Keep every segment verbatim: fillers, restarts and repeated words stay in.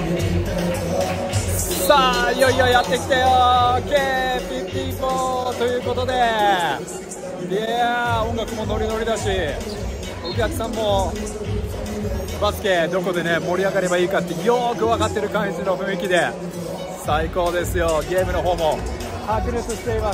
さあいよいよやってきたよ ケーフィフティーフォー ということで、いやー音楽もノリノリだし、お客さんもバスケどこでね盛り上がればいいかってよーく分かってる感じの雰囲気で最高ですよ。ゲームの方も白熱しています。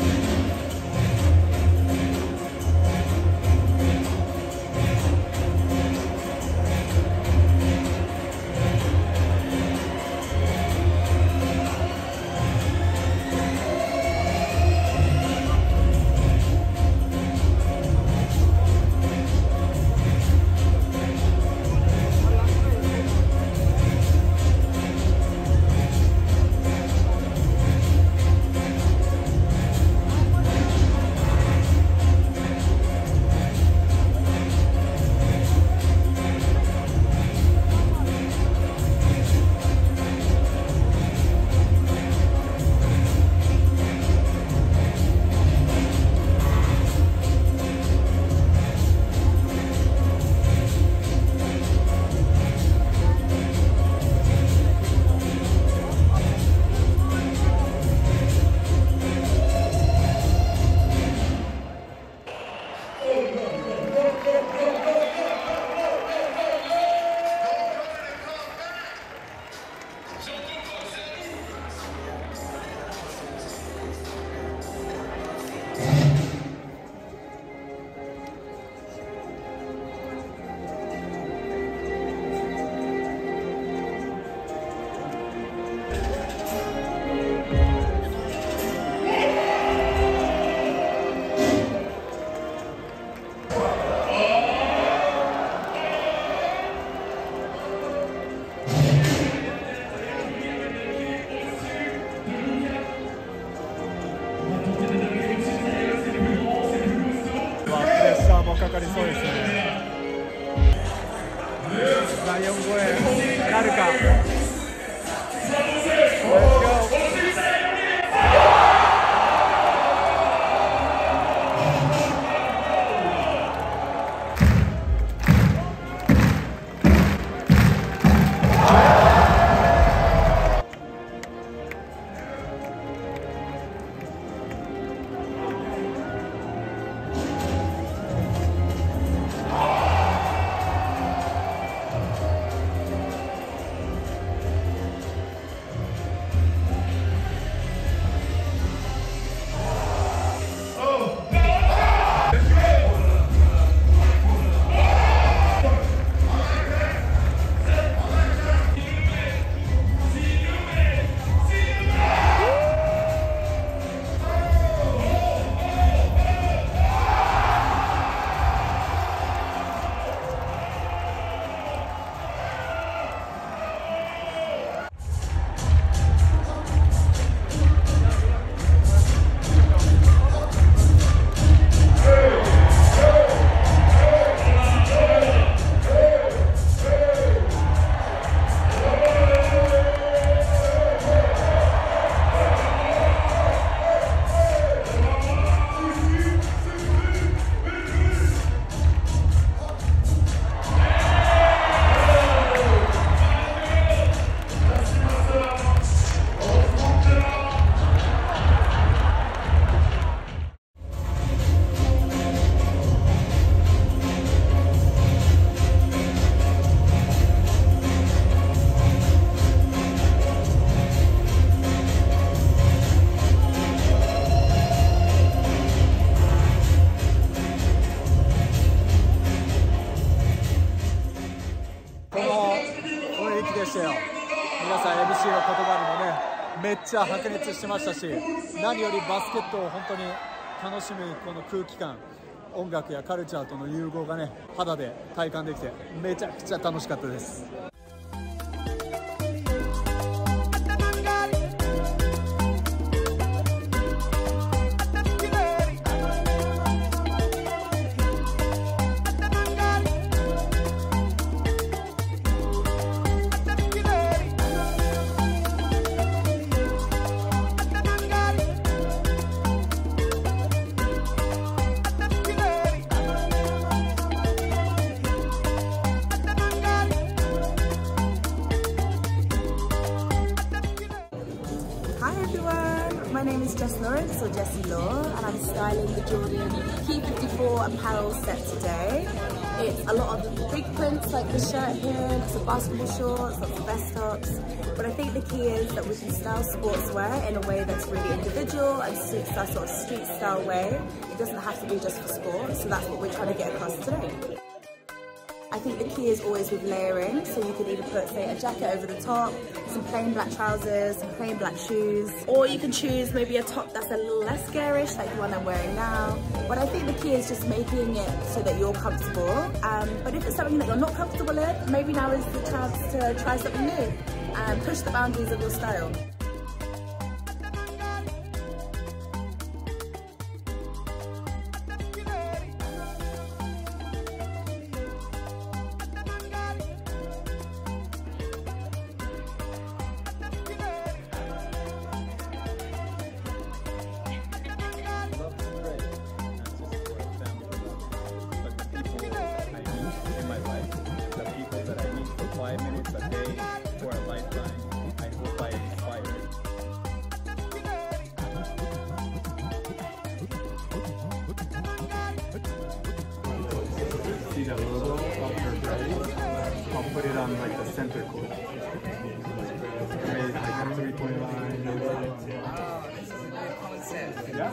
かかりそうですね。だいよん超えなるか。皆さん エムシー の言葉にもねめっちゃ白熱してましたし、何よりバスケットを本当に楽しむこの空気感、音楽やカルチャーとの融合がね肌で体感できてめちゃくちゃ楽しかったです。 everyone, my name is Jess Lawrence or Jessie Law and I'm styling the Jordan P fifty-four apparel set today. It's a lot of big prints like the shirt here, lots of basketball shorts, lots of vest tops. But I think the key is that we can style sportswear in a way that's really individual and suits our sort of street style way. It doesn't have to be just for sport, so that's what we're trying to get across today. I think the key is always with layering, so you could either put, say, a jacket over the top, some plain black trousers, some plain black shoes, or you can choose maybe a top that's a little less garish, like the one I'm wearing now. But I think the key is just making it so that you're comfortable. Um, but if it's something that you're not comfortable in, maybe now is the chance to try something new and push the boundaries of your style. Five minutes a day for a lifetime. I hope I inspire. See the logo of your brand? I'll put it on like the center cord. Made like a three-point line. Yeah?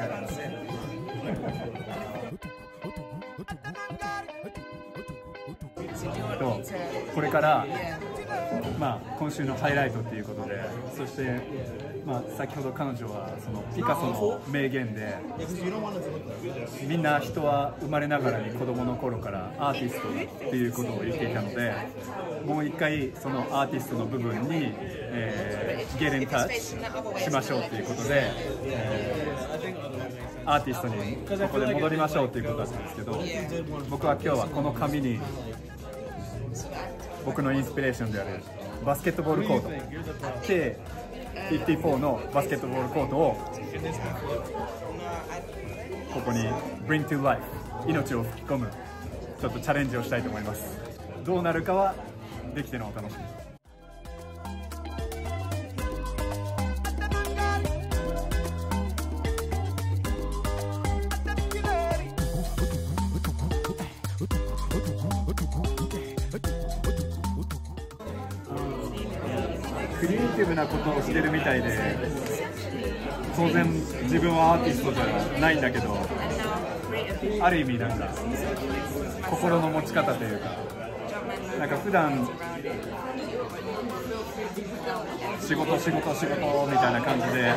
Okay. これから、まあ、今週のハイライトということで、そして、まあ、先ほど彼女はそのピカソの名言で、みんな人は生まれながらに子供の頃からアーティストっていうことを言っていたので、もう一回そのアーティストの部分に、えー、get in touch しましょうということで、えー、アーティストにここで戻りましょうということだったんですけど、僕は今日はこの紙に僕のインスピレーションであるバスケットボールコート ケーフィフティーフォー のバスケットボールコートをここに Bring to Life 命を吹き込むちょっとチャレンジをしたいと思います。どうなるかはできてのお楽しみ。クリエイティブなことをしてるみたいで、当然自分はアーティストじゃないんだけど、ある意味なんか心の持ち方というか、なんか普段仕事仕事仕事みたいな感じで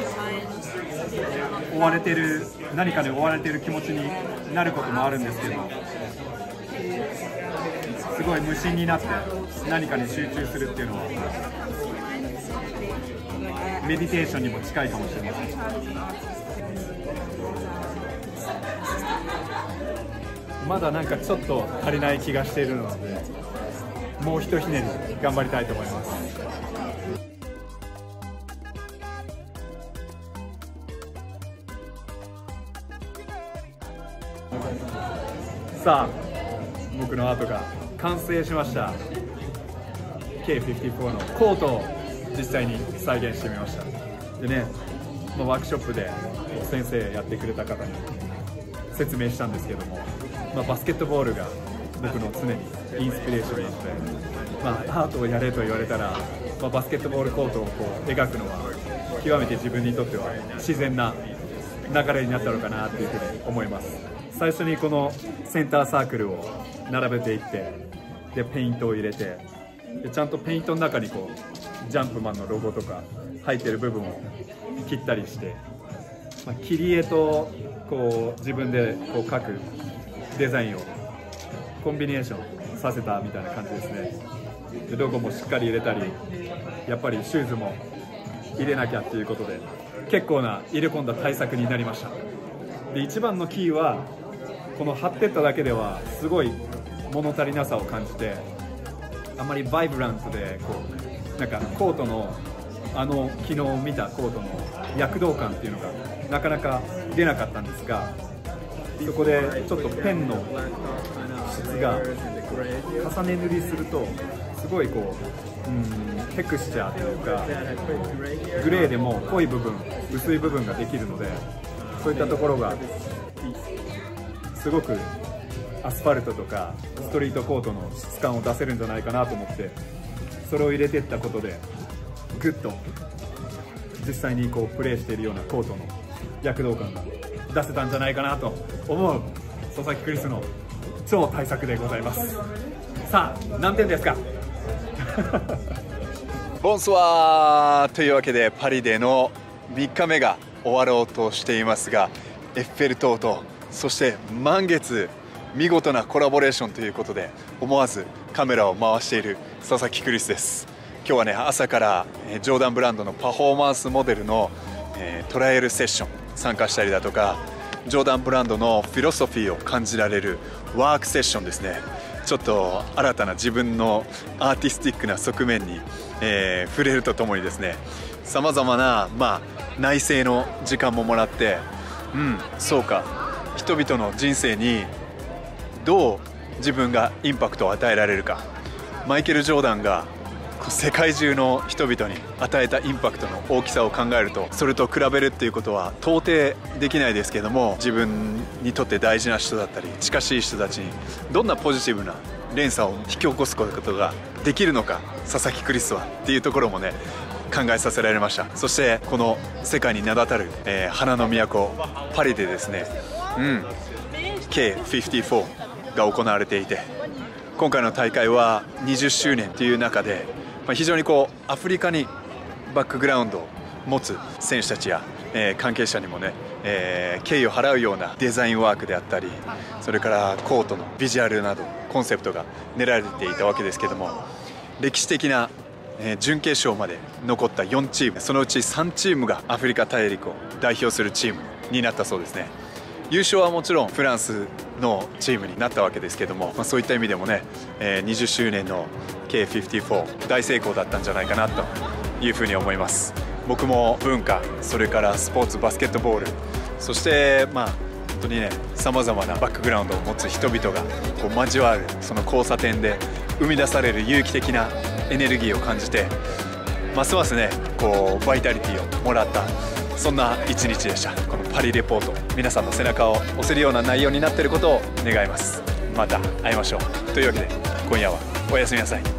追われてる、何かに追われてる気持ちになることもあるんですけど、すごい無心になって何かに集中するっていうのはメディテーションにも近いかもしれません。まだなんかちょっと足りない気がしているので、もうひとひねり頑張りたいと思います。さあ、僕のアートが完成しました。 ケーフィフティーフォー のコートを実際に再現してみました。でね、まあ、ワークショップで先生やってくれた方に説明したんですけども、まあ、バスケットボールが僕の常にインスピレーションなので、まあ、アートをやれと言われたら、まあ、バスケットボールコートをこう描くのは極めて自分にとっては自然な流れになったのかなというふうに思います。最初にこのセンターサークルを並べていって、でペイントを入れて、でちゃんとペイントの中にこうジャンプマンのロゴとか入ってる部分を切ったりして、まあ、切り絵とこう自分でこう描くデザインをコンビネーションさせたみたいな感じですね。でロゴもしっかり入れたり、やっぱりシューズも入れなきゃっていうことで結構な入れ込んだ対策になりました。で一番のキーはこの貼ってっただけではすごい物足りなさを感じて、あまりバイブラントでこうなんかコートのあの昨日見たコートの躍動感っていうのがなかなか出なかったんですが、そこでちょっとペンの質が重ね塗りするとすごいこう、うん、 テクスチャーというかグレーでも濃い部分薄い部分ができるので、そういったところがすごくアスファルトとかストリートコートの質感を出せるんじゃないかなと思って、それを入れていったことでグッと実際にこうプレーしているようなコートの躍動感が出せたんじゃないかなと思う佐々木クリスの超大作でございます。さあ何点ですか？ ボンソワーというわけでパリでのみっかめが終わろうとしていますが、エッフェル塔とそして満月、見事なコラボレーションということで思わずカメラを回している佐々木クリスです。今日はね、朝からジョーダンブランドのパフォーマンスモデルのトライアルセッション参加したりだとか、ジョーダンブランドのフィロソフィーを感じられるワークセッションですね。ちょっと新たな自分のアーティスティックな側面に、えー、触れるとともにですね、さまざまな、まあ、内省の時間ももらって、うん、そうか、人々の人生にどう自分がインパクトを与えられるか、マイケル・ジョーダンが世界中の人々に与えたインパクトの大きさを考えると、それと比べるっていうことは到底できないですけども、自分にとって大事な人だったり近しい人たちにどんなポジティブな連鎖を引き起こすことができるのか、佐々木クリスはっていうところもね、考えさせられました。そしてこの世界に名だたる、えー、花の都パリでですね、うん、ケーごじゅうよん が行われていて、今回の大会はにじゅっしゅうねんという中で、まあ、非常にこうアフリカにバックグラウンドを持つ選手たちや、えー、関係者にもね、えー、敬意を払うようなデザインワークであったり、それからコートのビジュアルなどコンセプトが練られていたわけですけども、歴史的な、えー、準決勝まで残ったよんチーム、そのうちさんチームがアフリカ大陸を代表するチームになったそうですね。優勝はもちろんフランスのチームになったわけですけども、まあ、そういった意味でもね、えー、にじゅっしゅうねんの ケーごじゅうよん 大成功だったんじゃないかなというふうに思います。僕も文化、それからスポーツ、バスケットボール、そしてまあ本当にね、さまざまなバックグラウンドを持つ人々がこう交わるその交差点で生み出される有機的なエネルギーを感じて、ますますねこうバイタリティをもらった、そんな一日でした。このパリレポート、皆さんの背中を押せるような内容になっていることを願います。また会いましょう。というわけで今夜はおやすみなさい。